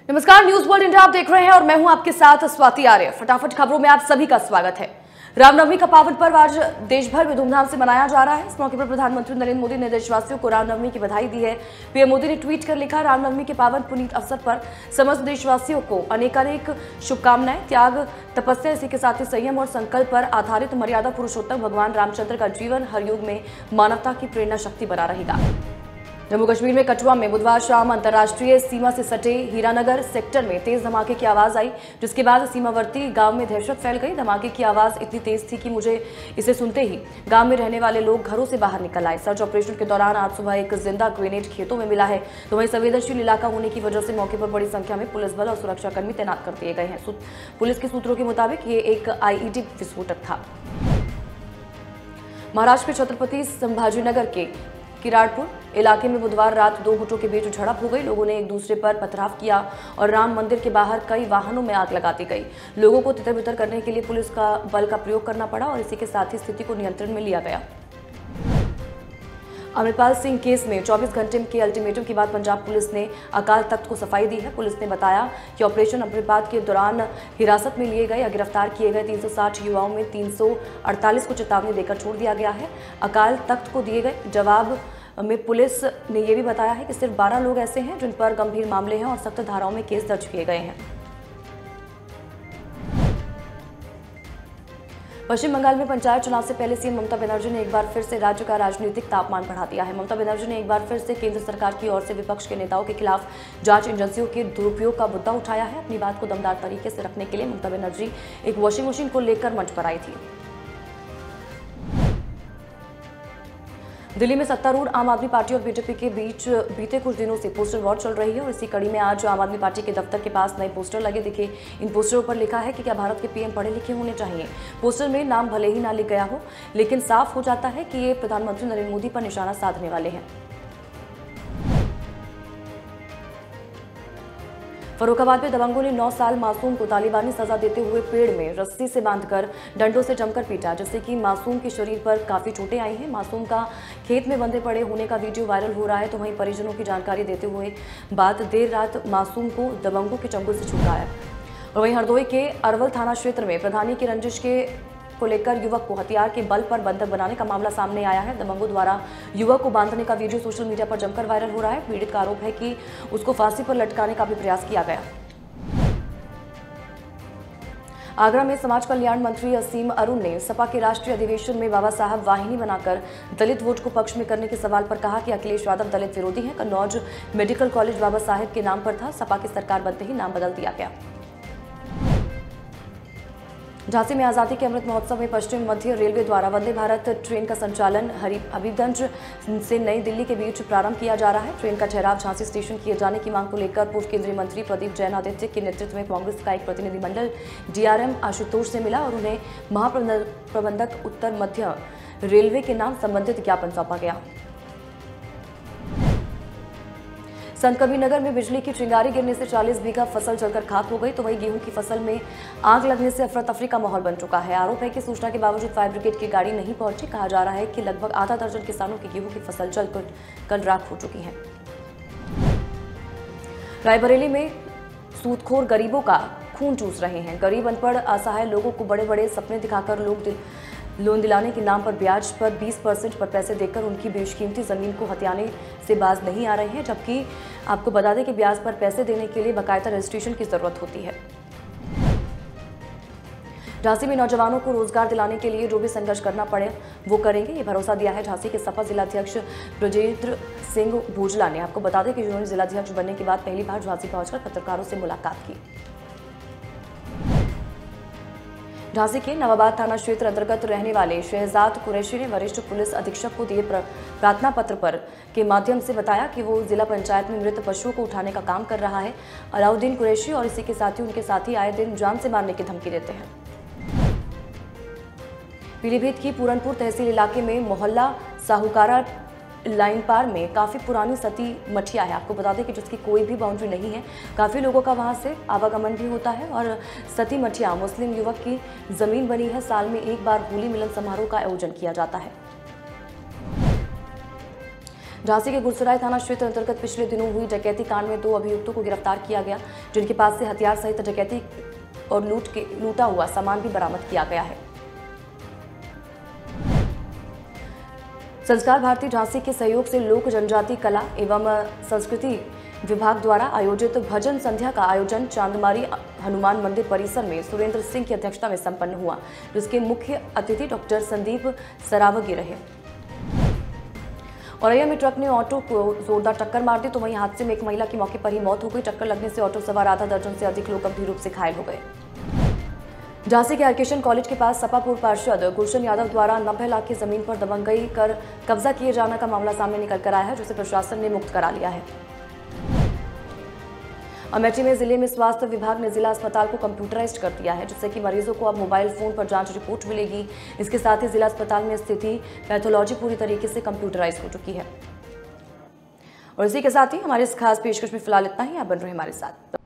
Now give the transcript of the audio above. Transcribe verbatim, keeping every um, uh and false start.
नमस्कार, news world India आप देख रहे हैं और मैं हूं आपके साथ स्वाति आर्य। फटाफट खबरों में आप सभी का स्वागत है। रामनवमी का पावन पर्व आज देश भर में धूमधाम से मनाया जा रहा है। इस मौके पर प्रधानमंत्री नरेंद्र मोदी ने देशवासियों को रामनवमी की बधाई दी है। पीएम मोदी ने ट्वीट कर लिखा, रामनवमी के पावन पुनीत अवसर पर समस्त देशवासियों को अनेकानेक शुभकामनाएं। त्याग, तपस्या, इसी के साथ ही संयम और संकल्प पर आधारित मर्यादा पुरुषोत्तम भगवान रामचंद्र का जीवन हर युग में मानवता की प्रेरणा शक्ति बना रहेगा। जम्मू कश्मीर में कठुआ में बुधवार शाम अंतर्राष्ट्रीय सीमा से सटे हीरानगर सेक्टर में तेज धमाके की आवाज आई, जिसके बाद सीमावर्ती गांव में दहशत फैल गई। धमाके की आवाज इतनी तेज थी कि मुझे इसे सुनते ही गांव में रहने वाले लोग घरों से बाहर निकल आए। सर्च ऑपरेशन के दौरान आज सुबह एक जिंदा ग्रेनेड खेतों में मिला है, तो वहीं संवेदनशील इलाका होने की वजह से मौके पर बड़ी संख्या में पुलिस बल और सुरक्षाकर्मी तैनात कर दिए गए हैं। पुलिस के सूत्रों के मुताबिक ये एक आईईडी विस्फोटक था। महाराष्ट्र के छत्रपति संभाजीनगर के किराड़पुर इलाके में बुधवार रात दो गुटों के बीच झड़प हो गई। लोगों ने एक दूसरे पर पथराव किया और राम मंदिर के बाहर कई वाहनों में आग लगा दी गई। लोगों को तितर बितर करने के लिए पुलिस का बल का प्रयोग करना पड़ा और इसी के साथ ही स्थिति को नियंत्रण में लिया गया। अमृतपाल सिंह केस में चौबीस घंटे के अल्टीमेटम के बाद पंजाब पुलिस ने अकाल तख्त को सफाई दी है। पुलिस ने बताया कि ऑपरेशन अमृतपाल के दौरान हिरासत में लिए गए या गिरफ्तार किए गए तीन सौ साठ युवाओं में तीन सौ अड़तालीस को चेतावनी देकर छोड़ दिया गया है। अकाल तख्त को दिए गए जवाब में पुलिस ने यह भी बताया है कि सिर्फ बारह लोग ऐसे हैं जिन पर गंभीर मामले हैं और सख्त धाराओं में केस दर्ज किए गए हैं। पश्चिम बंगाल में पंचायत चुनाव से पहले सीएम ममता बनर्जी ने एक बार फिर से राज्य का राजनीतिक तापमान बढ़ा दिया है। ममता बनर्जी ने एक बार फिर से केंद्र सरकार की ओर से विपक्ष के नेताओं के खिलाफ जांच एजेंसियों के दुरुपयोग का मुद्दा उठाया है। अपनी बात को दमदार तरीके से रखने के लिए ममता बनर्जी एक वॉशिंग मशीन को लेकर मंच पर आई थी। दिल्ली में सत्तारूढ़ आम आदमी पार्टी और बीजेपी के बीच बीते कुछ दिनों से पोस्टर वॉर चल रही है और इसी कड़ी में आज आम आदमी पार्टी के दफ्तर के पास नए पोस्टर लगे दिखे। इन पोस्टरों पर लिखा है कि क्या भारत के पीएम पढ़े लिखे होने चाहिए। पोस्टर में नाम भले ही ना लिख गया हो, लेकिन साफ हो जाता है कि ये प्रधानमंत्री नरेंद्र मोदी पर निशाना साधने वाले हैं। फर्रुखाबाद में दबंगों ने नौ साल मासूम को तालिबानी सजा देते हुए पेड़ में रस्सी से बांधकर डंडों से जमकर पीटा, जिससे कि मासूम के शरीर पर काफी चोटें आई हैं। मासूम का खेत में बंधे पड़े होने का वीडियो वायरल हो रहा है, तो वहीं परिजनों की जानकारी देते हुए बाद देर रात मासूम को दबंगों के चंगुल से छुड़ाया। और वहीं हरदोई के अरवल थाना क्षेत्र में प्रधानी की रंजिश के को लेकर युवक को हथियार के बल पर बंधक बनाने का मामला सामने आया है। दबंगों द्वारा युवक को बांधने का वीडियो सोशल मीडिया पर जमकर वायरल हो रहा है। पीड़ित का आरोप है कि उसको फांसी पर लटकाने का भी प्रयास किया गया। आगरा में समाज कल्याण मंत्री असीम अरुण ने सपा के राष्ट्रीय अधिवेशन में बाबा साहब वाहिनी बनाकर दलित वोट को पक्ष में करने के सवाल पर कहा कि अखिलेश यादव दलित विरोधी हैं। कन्नौज मेडिकल कॉलेज बाबा साहब के नाम पर था, सपा की सरकार बनते ही नाम बदल दिया गया। झांसी में आजादी के अमृत महोत्सव में पश्चिम मध्य रेलवे द्वारा वंदे भारत ट्रेन का संचालन हबीबगंज से नई दिल्ली के बीच प्रारंभ किया जा रहा है। ट्रेन का ठहराव झांसी स्टेशन किए जाने की मांग को लेकर पूर्व केंद्रीय मंत्री प्रदीप जैन आदित्य के नेतृत्व में कांग्रेस का एक प्रतिनिधिमंडल डीआरएम आशुतोष से मिला और उन्हें महाप्रबंधक उत्तर मध्य रेलवे के नाम संबंधित ज्ञापन सौंपा गया। संत कबीरनगर में बिजली की चिंगारी गिरने से चालीस बीघा फसल जलकर खाक हो गई, तो वहीं गेहूं की फसल में आग लगने से अफरा तफरी का माहौल बन चुका है। आरोप है कि सूचना के बावजूद फायर ब्रिगेड की गाड़ी नहीं पहुंची। कहा जा रहा है कि लगभग आधा दर्जन किसानों की गेहूं की फसल जलकर कल राख हो चुकी है। रायबरेली में सूदखोर गरीबों का खून चूस रहे हैं। गरीब, अनपढ़, असहाय लोगों को बड़े बड़े सपने दिखाकर लोग दिल लोन दिलाने के नाम पर ब्याज पर बीस परसेंट पर पैसे देकर उनकी बेशकीमती जमीन को हथियाने से बाज नहीं आ रहे हैं, जबकि आपको बता दें कि ब्याज पर पैसे देने के लिए बाकायदा रजिस्ट्रेशन की जरूरत होती है। झांसी में नौजवानों को रोजगार दिलाने के लिए जो भी संघर्ष करना पड़े वो करेंगे, ये भरोसा दिया है झांसी के सपा जिलाध्यक्ष ब्रजेंद्र सिंह भूजला ने। आपको बता दें कि जिन्होंने जिलाध्यक्ष बनने के बाद पहली बार झांसी पहुंचकर पत्रकारों से मुलाकात की। झांसी के नवाबाद थाना क्षेत्र अंतर्गत रहने वाले शहजाद कुरैशी ने वरिष्ठ पुलिस अधीक्षक को दिए प्रार्थना पत्र पर के माध्यम से बताया कि वो जिला पंचायत में मृत पशुओं को उठाने का काम कर रहा है। अलाउद्दीन कुरैशी और इसी के साथी उनके साथी आए दिन जान से मारने की धमकी देते हैं। पीलीभीत की पूरनपुर तहसील इलाके में मोहल्ला साहूकारा लाइन पार में काफी पुरानी सती मठिया है। आपको बता दें कि जिसकी कोई भी बाउंड्री नहीं है, काफी लोगों का वहां से आवागमन भी होता है और सती मठिया मुस्लिम युवक की जमीन बनी है। साल में एक बार होली मिलन समारोह का आयोजन किया जाता है। झांसी के गुरसराय थाना क्षेत्र अंतर्गत पिछले दिनों हुई डकैती कांड में दो अभियुक्तों को गिरफ्तार किया गया, जिनके पास से हथियार सहित डकैती और लूट के लूटा हुआ सामान भी बरामद किया गया है। संस्कार भारती झांसी के सहयोग से लोक जनजाति कला एवं संस्कृति विभाग द्वारा आयोजित भजन संध्या का आयोजन चांदमारी हनुमान मंदिर परिसर में सुरेंद्र सिंह की अध्यक्षता में संपन्न हुआ, जिसके मुख्य अतिथि डॉक्टर संदीप सरावगी रहे। औरैया में ट्रक ने ऑटो को जोरदार टक्कर मार दी, तो वहीं हादसे में एक महिला की मौके पर ही मौत हो गई। टक्कर लगने से ऑटो सवार आधा दर्जन से अधिक लोग गंभीर रूप से घायल हो गए। झांसी के हरकिशन कॉलेज के पास सपा पूर्व पार्षद गुलशन यादव द्वारा नब्बे लाख की जमीन पर दबंगई कर कब्जा किए जाने का मामला सामने निकल कर आया है, जिसे प्रशासन ने मुक्त करा लिया है। अमेठी में जिले में स्वास्थ्य विभाग ने जिला अस्पताल को कंप्यूटराइज्ड कर दिया है, जिससे कि मरीजों को अब मोबाइल फोन पर जांच रिपोर्ट मिलेगी। इसके साथ ही जिला अस्पताल में स्थिति पैथोलॉजी पूरी तरीके से कंप्यूटराइज हो चुकी है। और इसी के साथ ही हमारे इस खास पेशकश में फिलहाल इतना ही। आप बन रहे हमारे साथ।